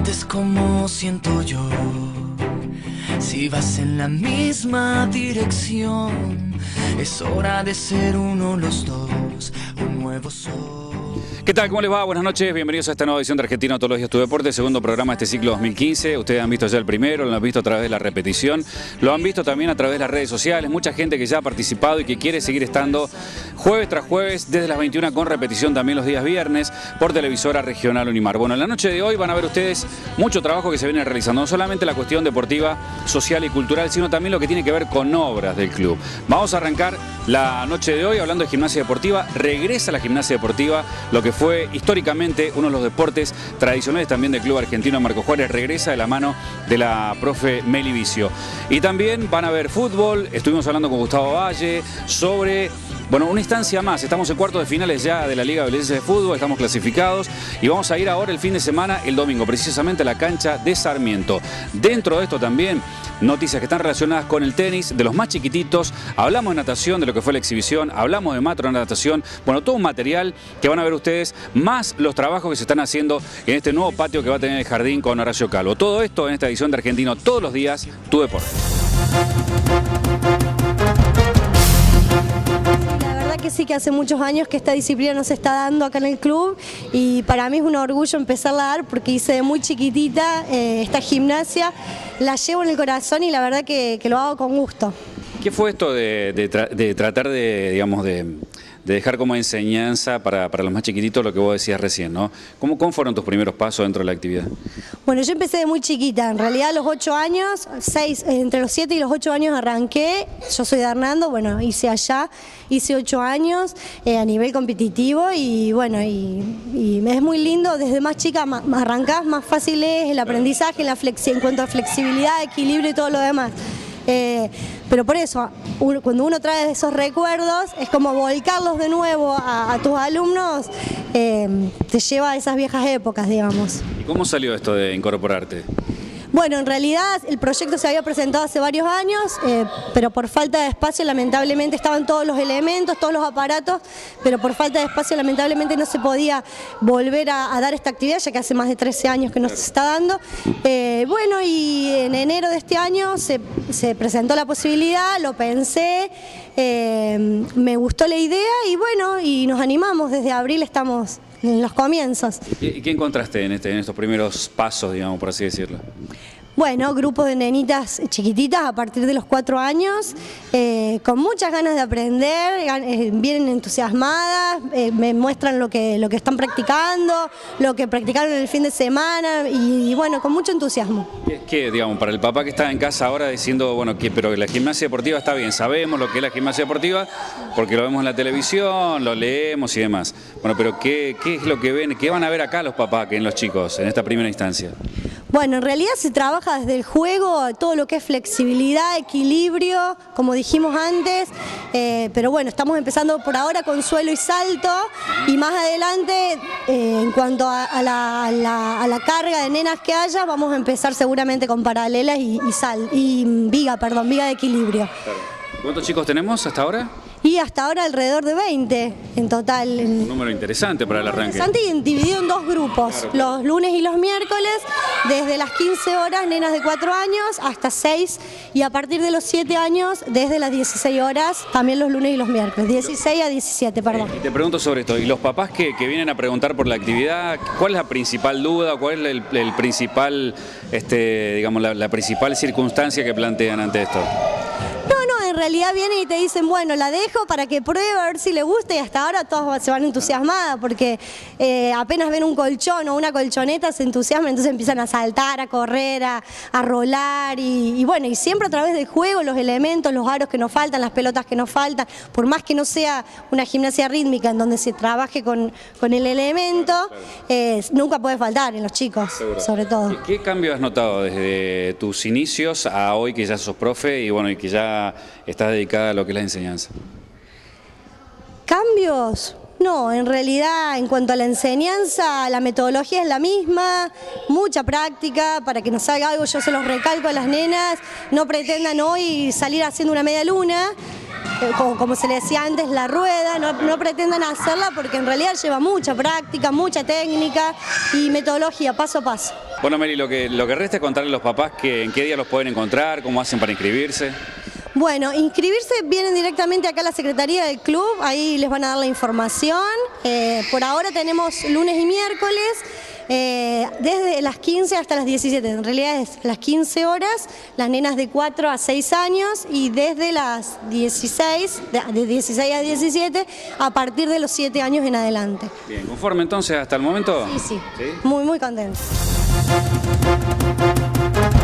sientes como siento yo, si vas en la misma dirección, es hora de ser uno los dos, un nuevo sol. ¿Qué tal? ¿Cómo les va? Buenas noches, bienvenidos a esta nueva edición de Argentina Todos los días tu deporte, segundo programa de este ciclo 2015. Ustedes han visto ya el primero, lo han visto a través de la repetición, lo han visto también a través de las redes sociales, mucha gente que ya ha participado y que quiere seguir estando jueves tras jueves desde las 21 con repetición también los días viernes por televisora regional Unimar. Bueno, en la noche de hoy van a ver ustedes mucho trabajo que se viene realizando, no solamente la cuestión deportiva, social y cultural, sino también lo que tiene que ver con obras del club. Vamos a arrancar la noche de hoy hablando de gimnasia deportiva. Regresa la gimnasia deportiva, lo que fue históricamente uno de los deportes tradicionales también del Club Argentino Marco Juárez, regresa de la mano de la profe Meli Vicio. Y también van a ver fútbol, estuvimos hablando con Gustavo Valle sobre, bueno, una instancia más, estamos en cuartos de finales ya de la Liga Belicense de Fútbol, estamos clasificados y vamos a ir ahora el fin de semana, el domingo, precisamente a la cancha de Sarmiento. Dentro de esto también, noticias que están relacionadas con el tenis, de los más chiquititos, hablamos de natación, de lo que fue la exhibición, hablamos de matro natación, bueno, todo un material que van a ver ustedes, más los trabajos que se están haciendo en este nuevo patio que va a tener el jardín con Horacio Calvo. Todo esto en esta edición de Argentino Todos los días, tu deporte. Que sí, que hace muchos años que esta disciplina nos está dando acá en el club y para mí es un orgullo empezarla a dar porque hice de muy chiquitita esta gimnasia, la llevo en el corazón y la verdad que lo hago con gusto. ¿Qué fue esto de tratar de, digamos, de dejar como enseñanza para los más chiquititos lo que vos decías recién, ¿no? ¿Cómo fueron tus primeros pasos dentro de la actividad? Bueno, yo empecé de muy chiquita, en realidad a los 8 años, entre los 7 y los 8 años arranqué, yo soy de Hernando, bueno, hice 8 años a nivel competitivo y bueno, y es muy lindo, desde más chica arrancás, más fácil es el aprendizaje en cuanto a flexibilidad, equilibrio y todo lo demás. Pero por eso, cuando uno trae esos recuerdos, es como volcarlos de nuevo a tus alumnos, te lleva a esas viejas épocas, digamos. ¿Y cómo salió esto de incorporarte? Bueno, en realidad el proyecto se había presentado hace varios años, pero por falta de espacio lamentablemente estaban todos los elementos, todos los aparatos, pero por falta de espacio lamentablemente no se podía volver a dar esta actividad, ya que hace más de 13 años que no se está dando. Bueno, y en enero de este año se presentó la posibilidad, lo pensé, me gustó la idea y bueno, y nos animamos, desde abril estamos en los comienzos. ¿Y qué encontraste en estos primeros pasos, digamos, por así decirlo? Bueno, grupos de nenitas chiquititas a partir de los 4 años, con muchas ganas de aprender, vienen entusiasmadas, me muestran lo que están practicando, lo que practicaron el fin de semana y bueno, con mucho entusiasmo. ¿Qué, digamos, para el papá que está en casa ahora diciendo, bueno, pero la gimnasia deportiva está bien, sabemos lo que es la gimnasia deportiva porque lo vemos en la televisión, lo leemos y demás. Bueno, pero ¿qué es lo que ven, qué van a ver acá los papás que en los chicos en esta primera instancia? Bueno, en realidad se trabaja desde el juego, todo lo que es flexibilidad, equilibrio, como dijimos antes, pero bueno, estamos empezando por ahora con suelo y salto y más adelante, en cuanto a la carga de nenas que haya, vamos a empezar seguramente con paralelas y viga de equilibrio. ¿Cuántos chicos tenemos hasta ahora? Y hasta ahora alrededor de 20 en total. Un número interesante para el arranque. Interesante y dividido en 2 grupos, claro. Los lunes y los miércoles, desde las 15 horas, nenas de 4 años, hasta 6, y a partir de los 7 años, desde las 16 horas, también los lunes y los miércoles, 16 a 17, perdón. Y te pregunto sobre esto, y los papás que vienen a preguntar por la actividad, ¿cuál es la principal duda, cuál es el principal, digamos, la principal circunstancia que plantean ante esto? En realidad vienen y te dicen, bueno, la dejo para que pruebe a ver si le gusta y hasta ahora todos se van entusiasmadas porque apenas ven un colchón o una colchoneta se entusiasman, entonces empiezan a saltar, a correr, a rolar y bueno, y siempre a través del juego, los elementos, los aros que nos faltan, las pelotas que nos faltan, por más que no sea una gimnasia rítmica en donde se trabaje con el elemento, nunca puede faltar en los chicos, sobre todo. ¿Qué cambio has notado desde tus inicios a hoy que ya sos profe y bueno, y que ya estás dedicada a lo que es la enseñanza? ¿Cambios? No, en realidad en cuanto a la enseñanza, la metodología es la misma, mucha práctica para que nos salga algo, yo se los recalco a las nenas, no pretendan hoy salir haciendo una media luna, como se le decía antes, la rueda, no pretendan hacerla porque en realidad lleva mucha práctica, mucha técnica y metodología paso a paso. Bueno, Meli, lo que resta es contarle a los papás que en qué día los pueden encontrar, cómo hacen para inscribirse. Bueno, inscribirse vienen directamente acá a la Secretaría del Club, ahí les van a dar la información. Por ahora tenemos lunes y miércoles, desde las 15 hasta las 17, en realidad es las 15 horas, las nenas de 4 a 6 años y desde las 16, de 16 a 17, a partir de los 7 años en adelante. Bien, ¿conforme entonces hasta el momento? Sí, sí, ¿Sí? muy, muy contenta.